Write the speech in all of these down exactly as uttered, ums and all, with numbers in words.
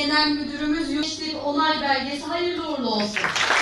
Genel Müdürümüz Yürütmelik Onay Belgesi hayırlı uğurlu olsun.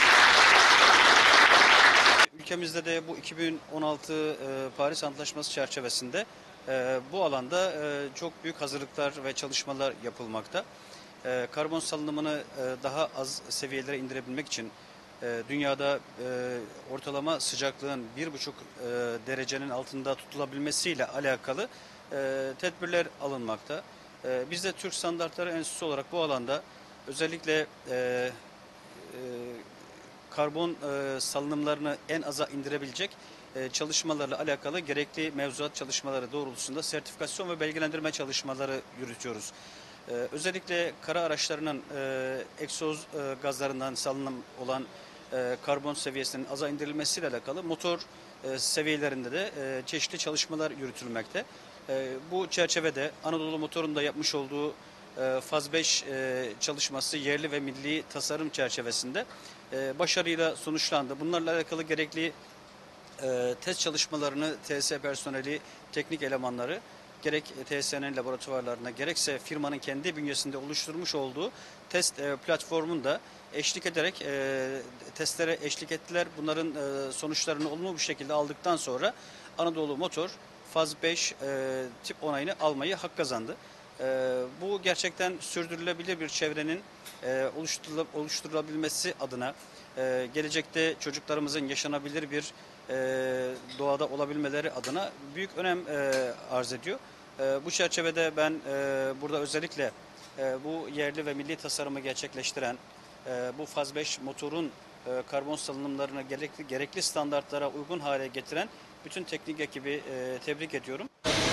Ülkemizde de bu iki bin on altı e, Paris Antlaşması çerçevesinde e, bu alanda e, çok büyük hazırlıklar ve çalışmalar yapılmakta. E, karbon salınımını e, daha az seviyelere indirebilmek için e, dünyada e, ortalama sıcaklığın bir buçuk e, derecenin altında tutulabilmesiyle alakalı e, tedbirler alınmakta. E, biz de Türk Standartları Enstitüsü olarak bu alanda özellikle e, e, karbon e, salınımlarını en aza indirebilecek e, çalışmalarla alakalı gerekli mevzuat çalışmaları doğrultusunda sertifikasyon ve belgelendirme çalışmaları yürütüyoruz. E, özellikle kara araçlarının e, egzoz e, gazlarından salınım olan e, karbon seviyesinin aza indirilmesiyle alakalı motor e, seviyelerinde de e, çeşitli çalışmalar yürütülmekte. E, bu çerçevede Anadolu Motor'un da yapmış olduğu e, faz beş e, çalışması yerli ve milli tasarım çerçevesinde e, başarıyla sonuçlandı. Bunlarla alakalı gerekli e, test çalışmalarını T S E personeli, teknik elemanları gerek T S E'nin laboratuvarlarına gerekse firmanın kendi bünyesinde oluşturmuş olduğu test e, platformunda eşlik ederek e, testlere eşlik ettiler. Bunların e, sonuçlarını olumlu bir şekilde aldıktan sonra Anadolu Motor faz beş e, tip onayını almayı hak kazandı. E, bu gerçekten sürdürülebilir bir çevrenin e, oluşturulabilmesi adına e, gelecekte çocuklarımızın yaşanabilir bir e, doğada olabilmeleri adına büyük önem e, arz ediyor. E, bu çerçevede ben e, burada özellikle e, bu yerli ve milli tasarımı gerçekleştiren e, bu faz beş motorun e, karbon salınımlarını gerekli, gerekli standartlara uygun hale getiren bütün teknik ekibi e, tebrik ediyorum.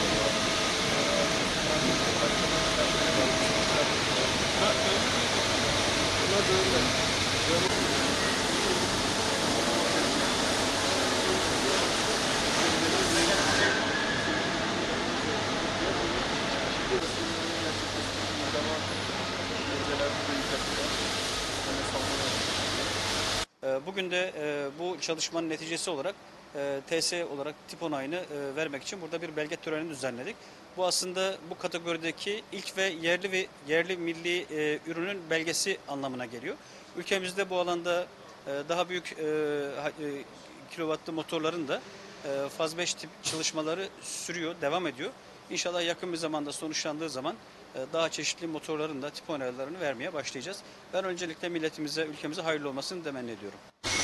Bugün de bu çalışmanın neticesi olarak T S E olarak tip onayını vermek için burada bir belge töreni düzenledik. Bu aslında bu kategorideki ilk ve yerli ve yerli milli ürünün belgesi anlamına geliyor. Ülkemizde bu alanda daha büyük kilovatlı motorların da faz beş tip çalışmaları sürüyor, devam ediyor. İnşallah yakın bir zamanda sonuçlandığı zaman daha çeşitli motorların da tip onaylarını vermeye başlayacağız. Ben öncelikle milletimize, ülkemize hayırlı olmasını temenni ediyorum.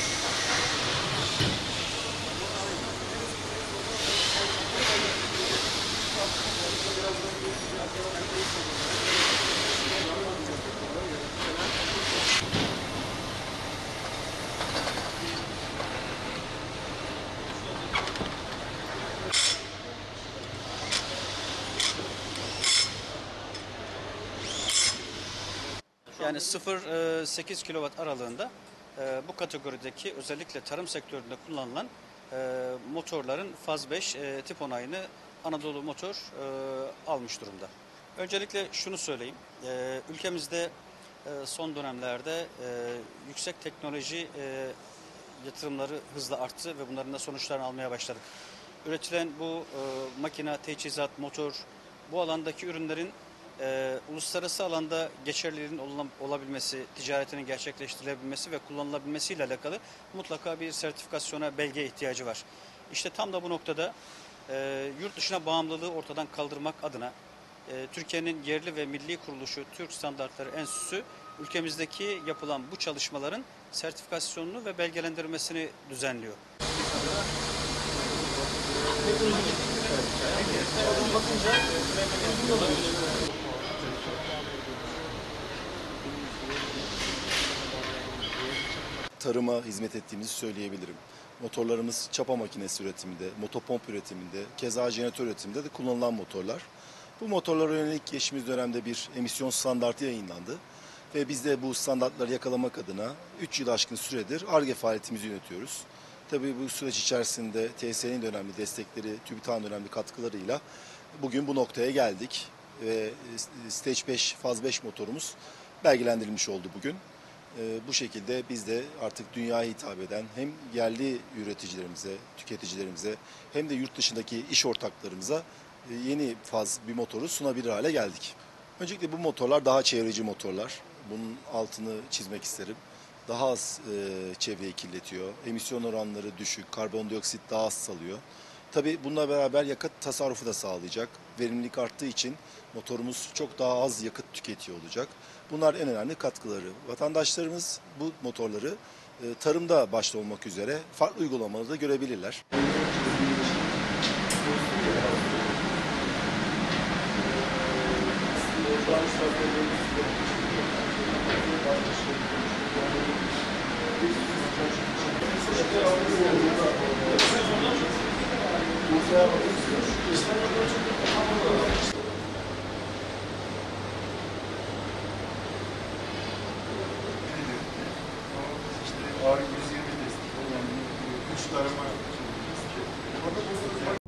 Yani sıfır sekiz kilowatt aralığında bu kategorideki özellikle tarım sektöründe kullanılan motorların faz beş tip onayını Anadolu Motor almış durumda. Öncelikle şunu söyleyeyim, ülkemizde son dönemlerde yüksek teknoloji yatırımları hızla arttı ve bunların da sonuçlarını almaya başladık. Üretilen bu makine, teçhizat, motor, bu alandaki ürünlerin e, uluslararası alanda geçerliliğinin olabilmesi, ticaretinin gerçekleştirilebilmesi ve kullanılabilmesiyle alakalı mutlaka bir sertifikasyona, belgeye ihtiyacı var. İşte tam da bu noktada e, yurt dışına bağımlılığı ortadan kaldırmak adına e, Türkiye'nin yerli ve milli kuruluşu Türk Standartları Enstitüsü ülkemizdeki yapılan bu çalışmaların sertifikasyonunu ve belgelendirmesini düzenliyor. Tarıma hizmet ettiğimizi söyleyebilirim. Motorlarımız çapa makinesi üretiminde, motopomp üretiminde, keza jeneratör üretiminde de kullanılan motorlar. Bu motorlara yönelik geçtiğimiz dönemde bir emisyon standartı yayınlandı. Ve biz de bu standartları yakalamak adına üç yıl aşkın süredir Ar-Ge faaliyetimizi yönetiyoruz. Tabii bu süreç içerisinde T S E'nin de önemli destekleri, TÜBİTAK'ın önemli katkılarıyla bugün bu noktaya geldik. Ve Stage beş, Faz beş motorumuz belgelendirilmiş oldu bugün. Bu şekilde biz de artık dünyaya hitap eden hem yerli üreticilerimize, tüketicilerimize hem de yurt dışındaki iş ortaklarımıza yeni faz bir motoru sunabilir hale geldik. Öncelikle bu motorlar daha çevreci motorlar. Bunun altını çizmek isterim. Daha az e, çevreyi kirletiyor. Emisyon oranları düşük, karbondioksit daha az salıyor. Tabii bununla beraber yakıt tasarrufu da sağlayacak. Verimlilik arttığı için motorumuz çok daha az yakıt tüketiyor olacak. Bunlar en önemli katkıları. Vatandaşlarımız bu motorları e, tarımda başta olmak üzere farklı uygulamalarda görebilirler. Ağrı yüz yirmi testi, üç tarama